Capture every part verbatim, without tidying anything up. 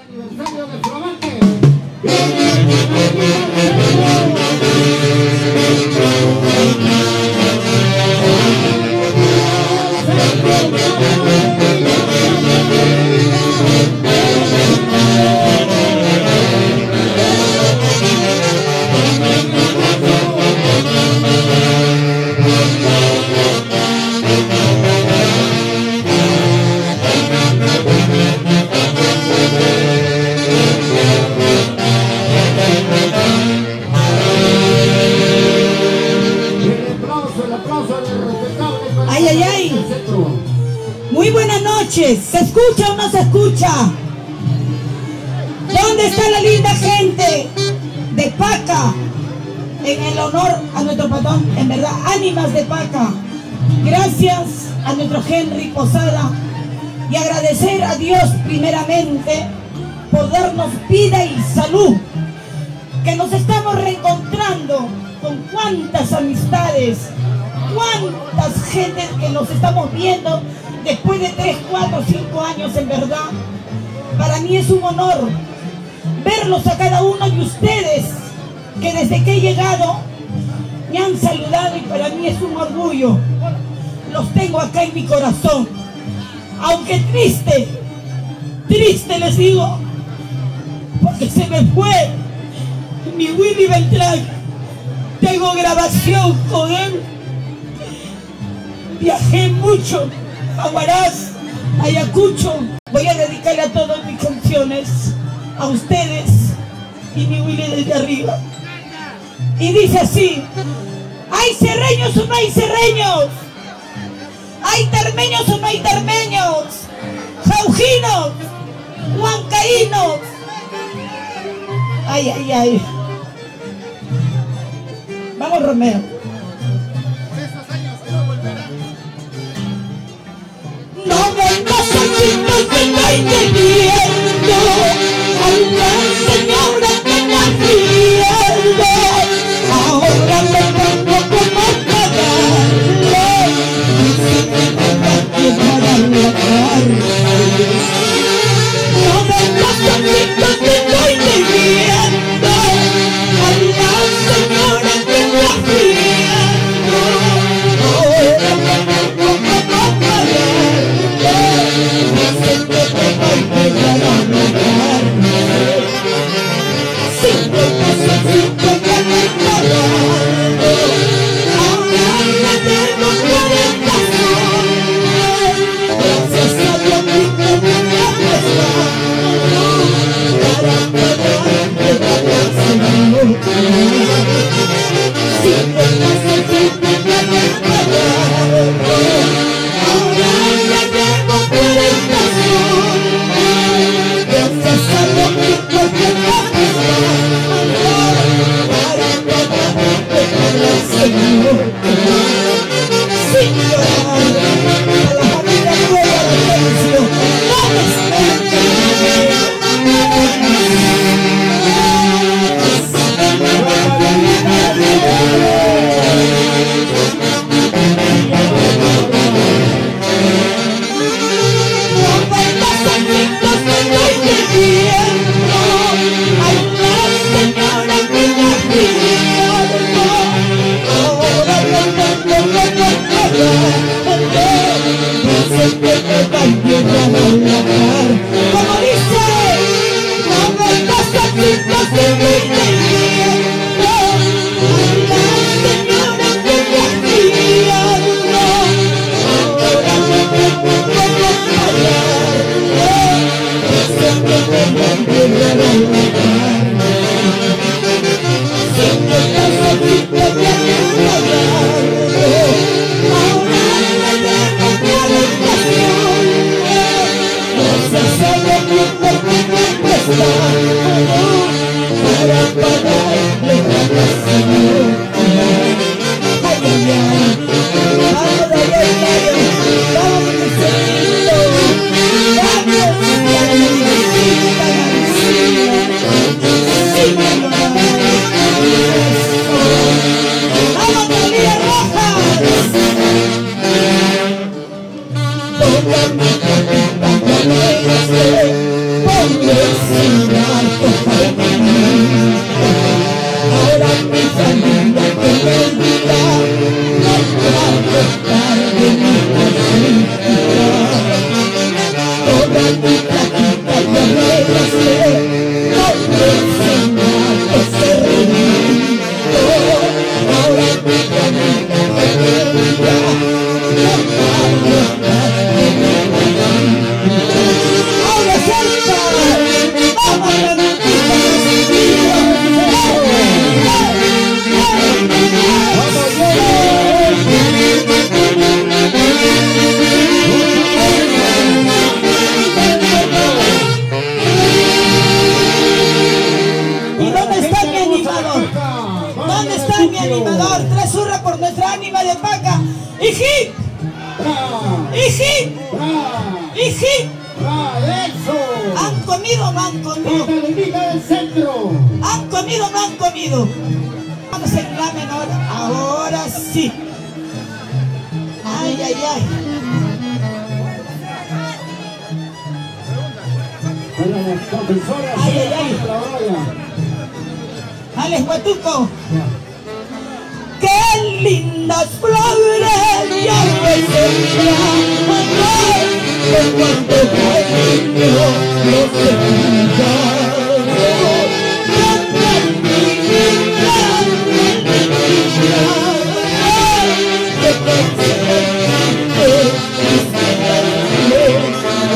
Aniversario de Flamante. Ay, ay, ay. Muy buenas noches. ¿Se escucha o no se escucha? ¿Dónde está la linda gente de Paca? En el honor a nuestro patrón, en verdad, ánimas de Paca. Gracias a nuestro Henry Posada y agradecer a Dios primeramente por darnos vida y salud, que nos estamos reencontrando con cuántas amistades, cuántas gentes que nos estamos viendo después de tres, cuatro, cinco años. En verdad, para mí es un honor verlos a cada uno de ustedes que desde que he llegado me han saludado, y para mí es un orgullo. Los tengo acá en mi corazón, aunque triste, triste les digo, porque se me fue mi Willy Beltrán. Tengo grabación con él. Viajé mucho a Huaraz, a Ayacucho. Voy a dedicarle a todas mis canciones a ustedes y mi Willy desde arriba. Y dice así: ¿hay cerreños o no hay cerreños? ¿Hay termeños o no hay termeños? Jaujinos, huancaínos. Ay, ay, ay. Vamos, Romeo. No vengas aquí, no te estoy teniendo a una señora que naciendo. Ahora me tengo como pagarle, dice que tengo que pagar la carne. No vengas aquí, no te estoy teniendo a una señora que naciendo. Ahora me tengo como pagarle, dice que tengo que pagar la carne. Cinco pesos, cinco ya me he pagado, ahora me debo cuarenta soles. Gracias a Dios que me ha prestado para pagarle la Señor. Cinco pesos, cinco ya me he pagado, ahora me debo cuarenta soles. Gracias a Dios que me ha prestado para pagarle la Señor. Sin llorar, a la familia nueva de Tencio, no me esperen. No vengas aquí, no te estoy pidiendo a una señora que naciendo. Ahora me tengo que pagar, dice que te también van a lavar. Como dice, no vengas aquí, no te estoy pidiendo a una señora que naciendo. Ahora me tengo que pagar, dice que te también van a lavar. Cinco pesos, cinco ya me he pagado, ahora me debo cuarenta soles. Gracias a Dios que me ha prestado para pagarle la Señor. Ay, ay, ay. Vamos, ay, ay, ay. Vamos, mi Señorito. Vamos, la niñita García. Sí, mi mamá. enseñar totalmente. Ahora mi familia que me diga, no puedo estar de mi política. Toda mi práctica ya me la sé, no me enseñar ese ritmo. Ahora mi familia que me diga, no puedo estar de mi política. Ahora salta, vamos a la animador, tres hurras por nuestra ánima de Paca. ¡Hijit! ¡Hijit! ¡Hijit! ¿Han comido o no han comido? Del centro. ¿Han comido o no han comido? Vamos en la menor, ahora sí. Ay, ay, ay. Ay, ay, ay. Alex Huatuco. Qué lindas flores ya me sembraron, que cuando cariño los sembraron. Cantan mi vida, mi vida, que consciente mis manos.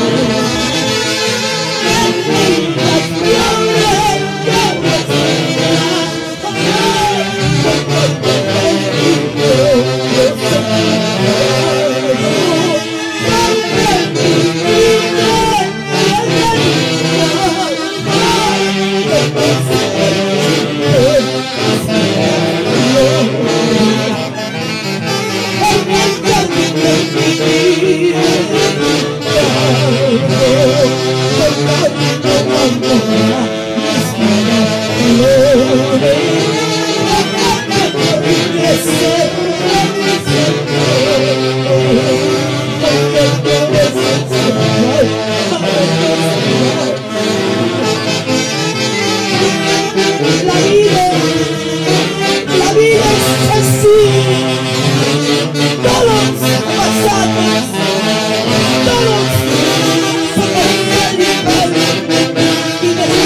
Qué lindas flores ya me sembraron, que cuando Todos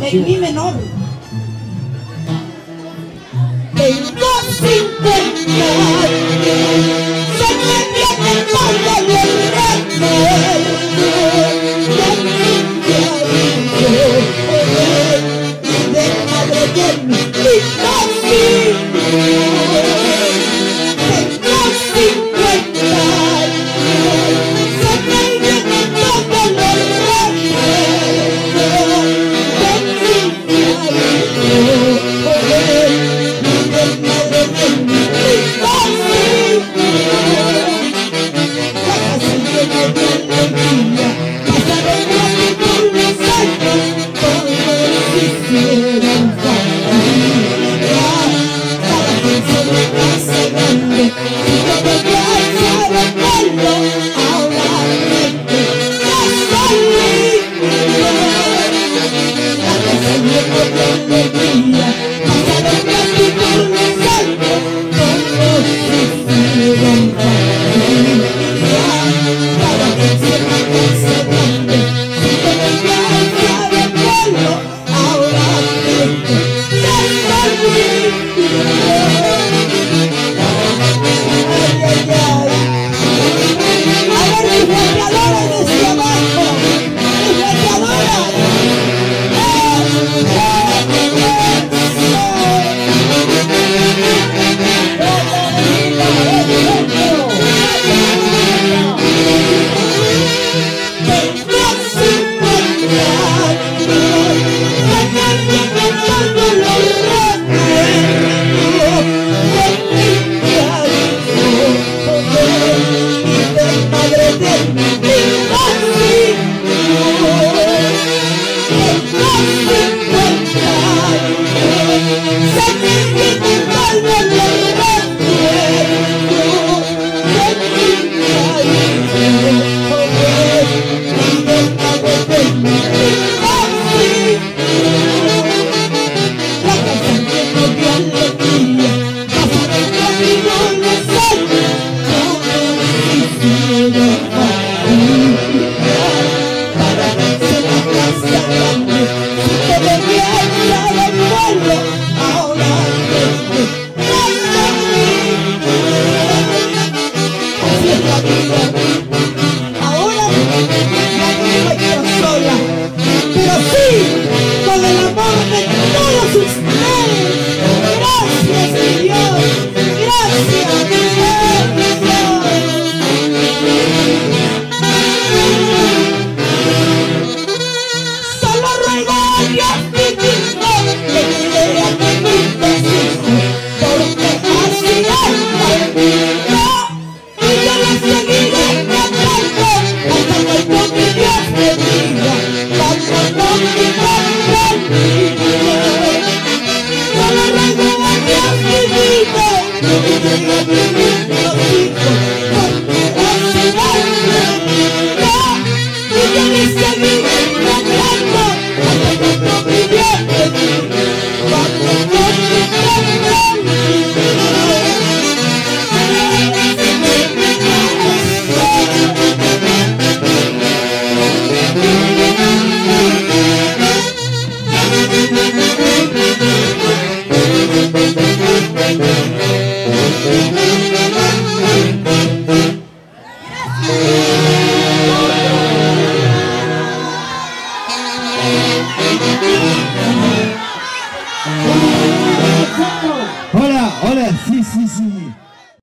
en mi menor. Tengo cincuenta años, se me viene todo lo de madre de mi hija. Tengo cincuenta años, se me viene todo lo Thank you.